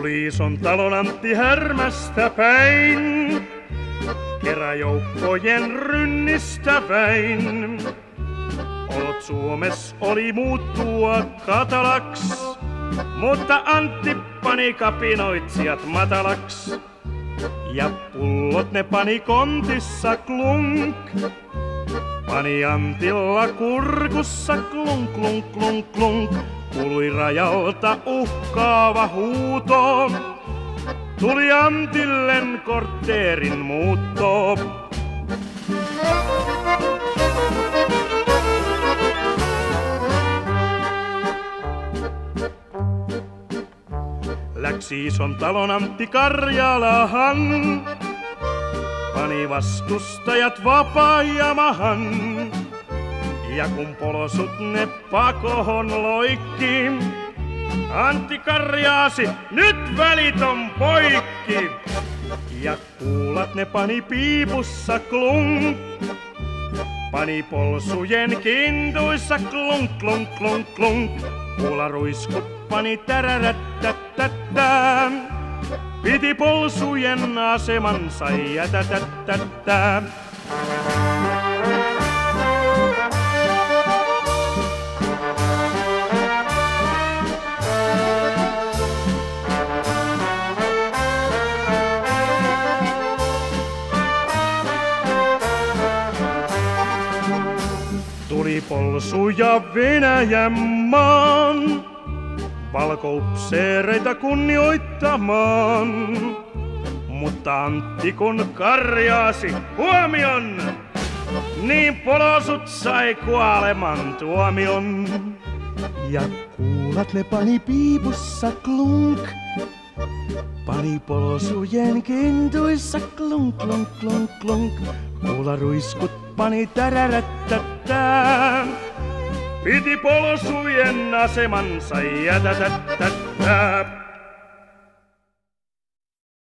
Tuli ison talon Antti Härmästä päin, keräjoukkojen rynnistä väin. Olot Suomessa oli muuttua katalaks, mutta Antti pani kapinoitsijat matalaks. Ja pullot ne pani kontissa klunk, pani Antilla kurkussa klunk, klunk, klunk, klunk. Kuului rajalta uhkaava huuto, tuli Antillen kortteerin muutto. Läksi ison talon Antti Karjalahan, pani vastustajat vapaajamahan. Ja kun polosut ne pakohon loikki, Antti karjaasi, nyt välit on poikki. Ja kuulat ne pani piipussa klunk, pani polsujen kintuissa klunk, klunk, klunk, klunk. Kuularuiskut pani tärärättättättää, piti polsujen asemansa jätätättättää. Tuli polsuja Venäjän maan, valkoupseereita kunnioittamaan. Mutta Antti kun karjaasi huomion, niin polosut sai kuoleman tuomion. Ja kuulat ne pani piipussa klunk, pani polsujen kintuissa klunk, klunk, klunk, klunk. Kuularuiskut pani tärärättättää, piti polsujen asemansa jätätättättää.